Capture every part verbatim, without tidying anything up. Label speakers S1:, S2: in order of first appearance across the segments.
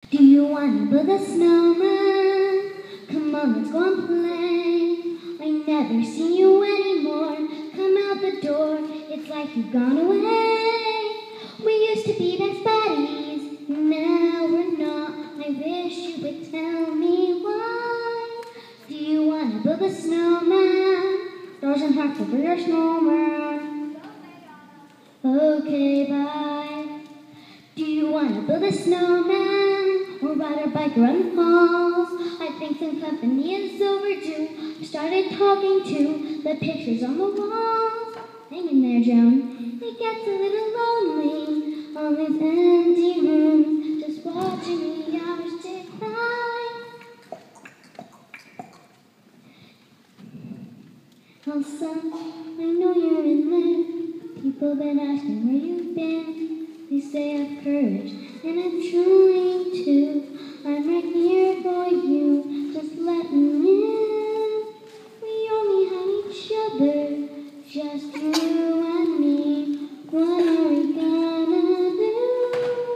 S1: Do you wanna build a snowman? Come on, let's go and play. I never see you anymore. Come out the door, it's like you've gone away. We used to be best buddies, now we're not. I wish you would tell me why. Do you wanna build a snowman? Doesn't have to be a snowman. Okay, bye. Do you wanna build a snowman or ride a bike around the halls? I think some company is overdue. I started talking to the pictures on the walls. Hang in there, Joan. It gets a little lonely on these empty rooms, just watching the hours tick by. Elsa, I know you're in there. People been asking where you've been. They say I've courage, and I'm trying to. I'm right here for you, just let me in. We only have each other, just you and me. What are we gonna do?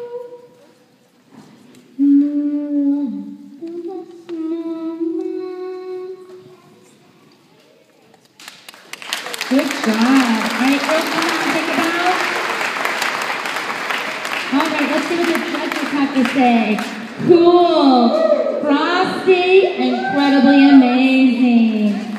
S1: Mm, build a snowman.
S2: Good job. All right, girls, something to think about? All right, let's see what the judges have to say. Cool, frosty, incredibly amazing.